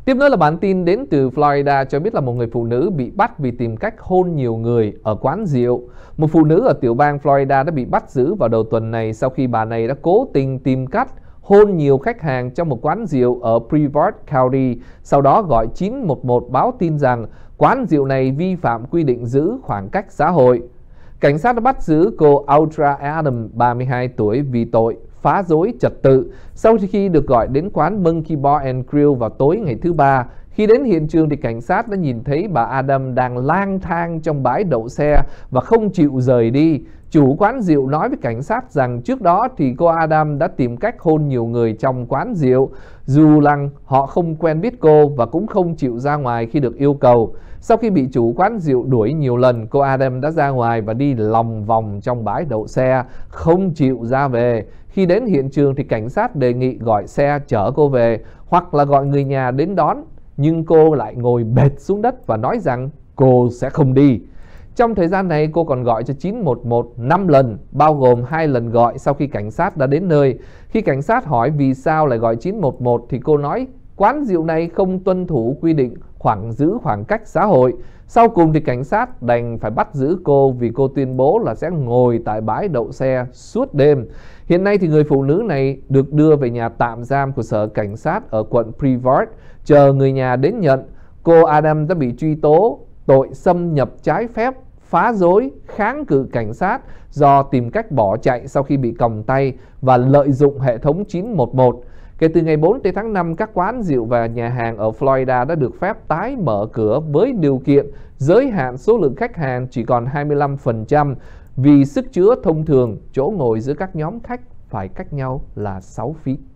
Tiếp nữa là bản tin đến từ Florida cho biết là một người phụ nữ bị bắt vì tìm cách hôn nhiều người ở quán rượu. Một phụ nữ ở tiểu bang Florida đã bị bắt giữ vào đầu tuần này sau khi bà này đã cố tình tìm cách hôn nhiều khách hàng trong một quán rượu ở Brevard County, sau đó gọi 911 báo tin rằng quán rượu này vi phạm quy định giữ khoảng cách xã hội. Cảnh sát đã bắt giữ cô Audra Adam, 32 tuổi vì tội phá rối trật tự sau khi được gọi đến quán Monkey Bar and Grill vào tối ngày thứ Ba. Khi đến hiện trường thì cảnh sát đã nhìn thấy bà Adam đang lang thang trong bãi đậu xe và không chịu rời đi. Chủ quán rượu nói với cảnh sát rằng trước đó thì cô Adam đã tìm cách hôn nhiều người trong quán rượu, dù rằng họ không quen biết cô và cũng không chịu ra ngoài khi được yêu cầu. Sau khi bị chủ quán rượu đuổi nhiều lần, cô Adam đã ra ngoài và đi lòng vòng trong bãi đậu xe, không chịu ra về. Khi đến hiện trường thì cảnh sát đề nghị gọi xe chở cô về hoặc là gọi người nhà đến đón, nhưng cô lại ngồi bệt xuống đất và nói rằng cô sẽ không đi. Trong thời gian này, cô còn gọi cho 911 5 lần, bao gồm 2 lần gọi sau khi cảnh sát đã đến nơi. Khi cảnh sát hỏi vì sao lại gọi 911 thì cô nói quán rượu này không tuân thủ quy định giữ khoảng cách xã hội. Sau cùng thì cảnh sát đành phải bắt giữ cô vì cô tuyên bố là sẽ ngồi tại bãi đậu xe suốt đêm. Hiện nay thì người phụ nữ này được đưa về nhà tạm giam của sở cảnh sát ở quận Brevard, chờ người nhà đến nhận. Cô Adam đã bị truy tố tội xâm nhập trái phép, phá rối, kháng cự cảnh sát do tìm cách bỏ chạy sau khi bị còng tay và lợi dụng hệ thống 911. Kể từ ngày 4 tháng 5, các quán rượu và nhà hàng ở Florida đã được phép tái mở cửa với điều kiện giới hạn số lượng khách hàng chỉ còn 25% vì sức chứa thông thường chỗ ngồi giữa các nhóm khách phải cách nhau là 6 feet.